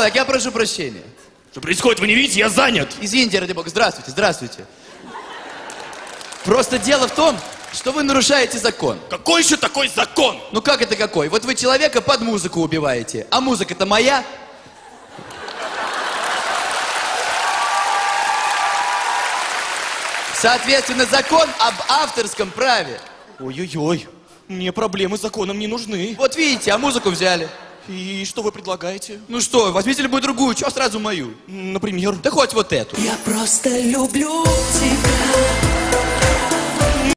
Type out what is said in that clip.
человек, я прошу прощения. Что происходит, вы не видите? Я занят. Извините, ради бога. Здравствуйте, здравствуйте. Просто дело в том, что вы нарушаете закон. Какой еще такой закон? Ну как это какой? Вот вы человека под музыку убиваете, а музыка-то моя. Соответственно, закон об авторском праве. Ой-ой-ой, мне проблемы с законом не нужны. Вот видите, а музыку взяли. И что вы предлагаете? Ну что, возьмите любую другую, чего сразу мою? Например? Да хоть вот эту. Я просто люблю тебя.